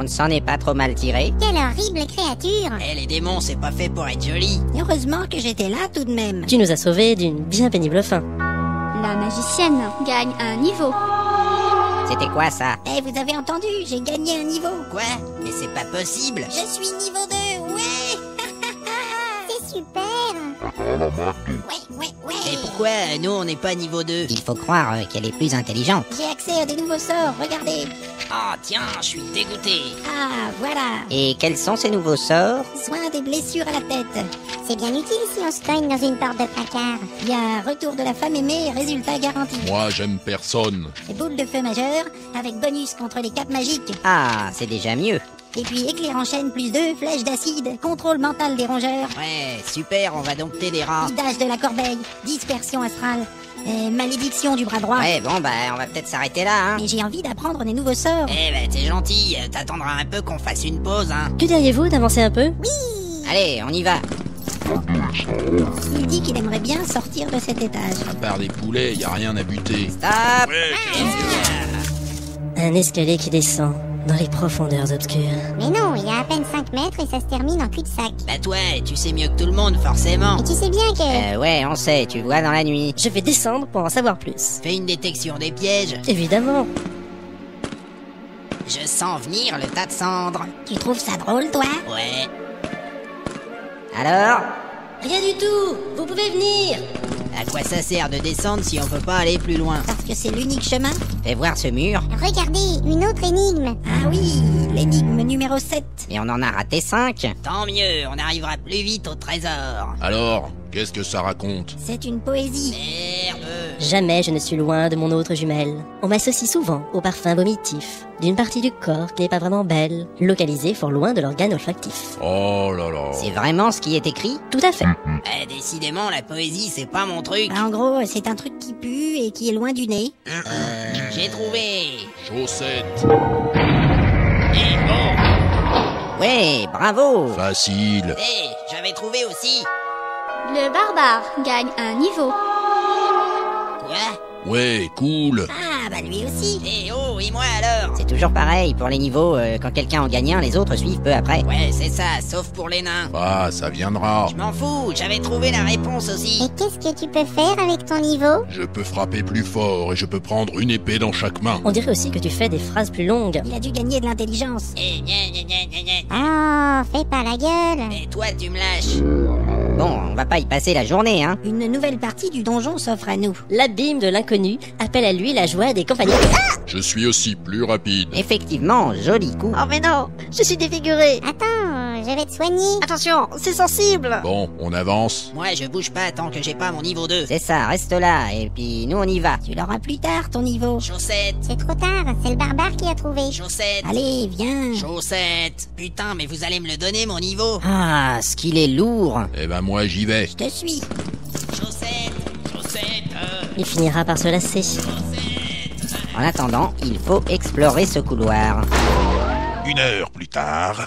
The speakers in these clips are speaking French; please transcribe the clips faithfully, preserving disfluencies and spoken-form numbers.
ne s'en est pas trop mal tiré. Quelle horrible créature! Eh, les démons, c'est pas fait pour être joli. Heureusement que j'étais là tout de même. Tu nous as sauvés d'une bien pénible fin. La magicienne gagne un niveau. C'était quoi ça? Eh, vous avez entendu, j'ai gagné un niveau. Quoi? Mais c'est pas possible. Je suis niveau deux, ouais. C'est super! Ouais, ouais, ouais. Et pourquoi euh, nous on n'est pas niveau deux? Il faut croire euh, qu'elle est plus intelligente. J'ai accès à des nouveaux sorts, regardez. Oh tiens, je suis dégoûté. Ah, voilà. Et quels sont ces nouveaux sorts? Soin des blessures à la tête. C'est bien utile si on se cogne dans une porte de placard. Il y a retour de la femme aimée, résultat garanti. Moi, j'aime personne. Et boule de feu majeure, avec bonus contre les capes magiques. Ah, c'est déjà mieux. Et puis éclair en chaîne plus deux, flèche d'acide, contrôle mental des rongeurs, Ouais, super, on va dompter des rats. guidage de la corbeille, dispersion astrale, et malédiction du bras droit. Ouais, bon, bah, on va peut-être s'arrêter là, hein. Mais j'ai envie d'apprendre des nouveaux sorts. Eh ben, t'es gentil, euh, t'attendras un peu qu'on fasse une pause, hein. Que diriez-vous d'avancer un peu? Allez, on y va. Il dit qu'il aimerait bien sortir de cet étage. À part des poulets, y a rien à buter. Stop! Un escalier qui descend dans les profondeurs obscures. Mais non, il y a à peine cinq mètres et ça se termine en cul-de-sac. Bah toi, tu sais mieux que tout le monde, forcément. Et tu sais bien que... Euh, ouais, on sait, tu vois dans la nuit. Je vais descendre pour en savoir plus. Fais une détection des pièges. Évidemment. Je sens venir le tas de cendres. Tu trouves ça drôle, toi? Ouais. Alors? Rien du tout. Vous pouvez venir. À quoi ça sert de descendre si on peut pas aller plus loin? Parce que c'est l'unique chemin? Fais voir ce mur. Regardez, une autre énigme. Ah oui, l'énigme numéro sept. Et on en a raté cinq. Tant mieux, on arrivera plus vite au trésor. Alors, qu'est-ce que ça raconte? C'est une poésie. Merde. Jamais je ne suis loin de mon autre jumelle. On m'associe souvent au parfum vomitif d'une partie du corps qui n'est pas vraiment belle, localisée fort loin de l'organe olfactif. Oh là là. C'est vraiment ce qui est écrit? Tout à fait. Eh, décidément, la poésie, c'est pas mon truc. Bah, en gros, c'est un truc qui pue et qui est loin du nez. Euh, j'ai trouvé. Chaussettes. Eh, bon. Ouais, bravo! Facile. Eh, j'avais trouvé aussi. Le barbare gagne un niveau. Quoi? Ouais, cool. Ah, bah lui aussi. Eh oh, et moi alors? C'est toujours pareil, pour les niveaux, euh, quand quelqu'un en gagne un, les autres suivent peu après. Ouais, c'est ça, sauf pour les nains. Ah, ça viendra. Je m'en fous, j'avais trouvé la réponse aussi. Et qu'est-ce que tu peux faire avec ton niveau? Je peux frapper plus fort et je peux prendre une épée dans chaque main. On dirait aussi que tu fais des phrases plus longues. Il a dû gagner de l'intelligence. Eh, gna gna gna gna gna. Oh, fais pas la gueule. Et toi, tu me lâches. Bon, on va pas y passer la journée, hein. Une nouvelle partie du donjon s'offre à nous. L'abîme de l'inconnu appelle à lui la joie des compagnies. Je suis aussi plus rapide. Effectivement, joli coup. Oh mais non, je suis défiguré. Attends, je vais te soigner. Attention, c'est sensible. Bon, on avance. Moi, je bouge pas tant que j'ai pas mon niveau deux. C'est ça, reste là, et puis nous on y va. Tu l'auras plus tard, ton niveau. Chaussettes, C'est trop tard, c'est le barbare qui a trouvé. chaussettes, Allez, viens. chaussettes. Putain, mais vous allez me le donner, mon niveau. Ah, ce qu'il est lourd. Eh ben moi j'y vais. Je te suis. Chaussettes, chaussettes, euh, Il finira par se lasser. En attendant, il faut explorer ce couloir. Une heure plus tard.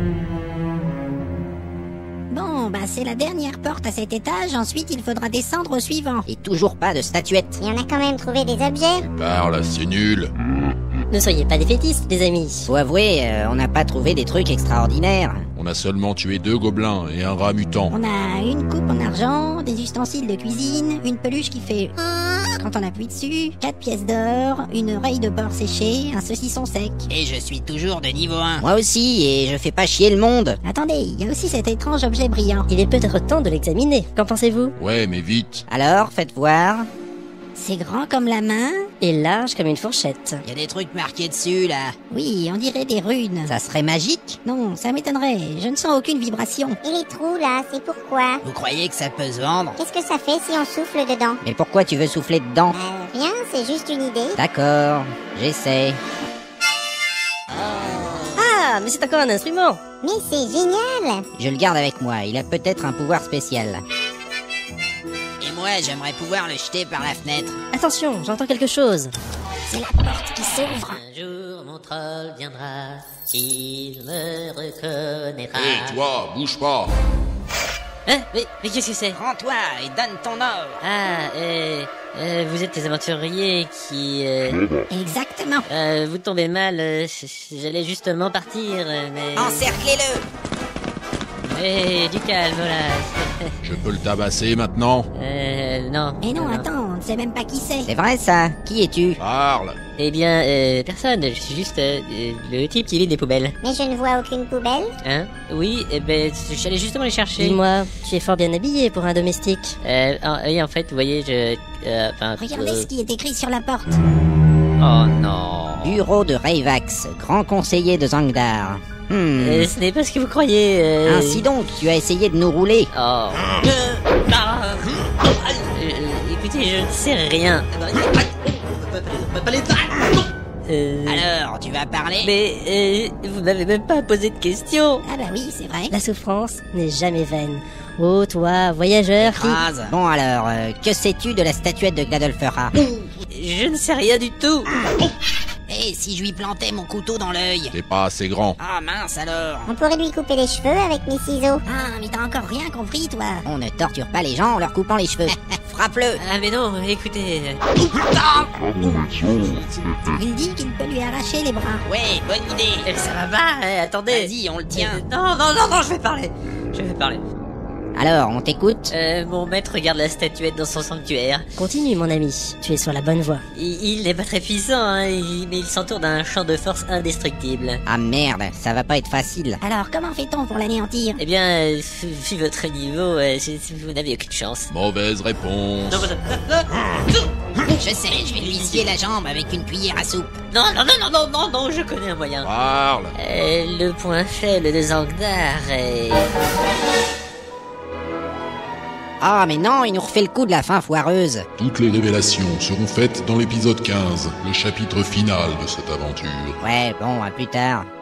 Bon, bah c'est la dernière porte à cet étage, ensuite il faudra descendre au suivant. Et toujours pas de statuette. Et on a quand même trouvé des objets. Parle, c'est nul. Ne soyez pas défaitistes, les amis. Faut avouer, euh, on n'a pas trouvé des trucs extraordinaires. On a seulement tué deux gobelins et un rat mutant. On a une coupe en argent, des ustensiles de cuisine, une peluche qui fait quand on appuie dessus, quatre pièces d'or, une oreille de porc séchée, un saucisson sec. et je suis toujours de niveau un. Moi aussi, et je fais pas chier le monde. Attendez, il y a aussi cet étrange objet brillant. Il est peut-être temps de l'examiner. Qu'en pensez-vous? Ouais, mais vite. Alors, faites voir. C'est grand comme la main. Et large comme une fourchette. Y a des trucs marqués dessus, là. Oui, on dirait des runes. Ça serait magique? Non, ça m'étonnerait. Je ne sens aucune vibration. Et les trous là, c'est pourquoi? Vous croyez que ça peut se vendre? Qu'est-ce que ça fait si on souffle dedans? Mais pourquoi tu veux souffler dedans? Euh, rien, c'est juste une idée. D'accord, j'essaie. Ah, mais c'est encore un instrument. Mais c'est génial! Je le garde avec moi, il a peut-être un pouvoir spécial. Et moi, j'aimerais pouvoir le jeter par la fenêtre. Attention, j'entends quelque chose. C'est la porte qui s'ouvre. Un jour mon troll viendra, il me reconnaîtra. Hé, toi, bouge pas. Hein? Mais, mais qu'est-ce que c'est? Rends-toi et donne ton or. Ah, euh, euh, vous êtes des aventuriers qui... Euh, Exactement. euh, vous tombez mal, euh, j'allais justement partir, euh, mais... Encerclez-le. Eh, du calme, là. Je peux le tabasser maintenant? Euh, non. Mais non, attends, on ne sait même pas qui c'est. C'est vrai ça? Qui es-tu? Parle! Eh bien, euh, personne, je suis juste euh, euh, le type qui vide des poubelles. Mais je ne vois aucune poubelle. Hein? Oui, eh ben, j'allais justement les chercher. Dis-moi, tu es fort bien habillé pour un domestique. Euh, en, oui, en fait, vous voyez, je... Euh, enfin, Regardez euh, ce qui est écrit sur la porte. Oh non... Bureau de Rayvax, grand conseiller de Zangdar. Hmm. Euh, ce n'est pas ce que vous croyez. Euh... Ainsi donc, tu as essayé de nous rouler. Oh. Euh, ah, euh, écoutez, je ne sais rien. Euh, Alors, tu vas parler? mais euh, vous n'avez même pas posé de questions. Ah bah oui, c'est vrai. La souffrance n'est jamais vaine. Oh, toi, voyageur qui... Phrase. Bon alors, euh, que sais-tu de la statuette de Gladolfera? Je ne sais rien du tout. Eh, si je lui plantais mon couteau dans l'œil? T'es pas assez grand. Ah mince alors. On pourrait lui couper les cheveux avec mes ciseaux. Ah, mais t'as encore rien compris, toi. On ne torture pas les gens en leur coupant les cheveux. Frappe-le. Ah mais non, écoutez... Il dit qu'il peut lui arracher les bras. Ouais, bonne idée. euh, Ça va pas, eh, attendez. Vas-y, on le tient. Euh, non, non, non, non, je vais parler. Je vais parler. Alors, on t'écoute? Euh, mon maître regarde la statuette dans son sanctuaire. Continue, mon ami. Tu es sur la bonne voie. Il, il n'est pas très puissant, hein, il- mais il s'entoure d'un champ de force indestructible. Ah merde, ça va pas être facile. Alors, comment fait-on pour l'anéantir? Eh bien, euh, vu votre niveau, euh, c'est- c'est- vous n'avez aucune chance. Mauvaise réponse. Non, mais- Je sais, je vais lui scier la jambe avec une cuillère à soupe. non, non, non, non, non, non, non, je connais un moyen. Parle! Euh, le point faible de Zangdar est... Ah mais non, il nous refait le coup de la fin foireuse. Toutes les révélations seront faites dans l'épisode quinze, le chapitre final de cette aventure. Ouais, bon, à plus tard.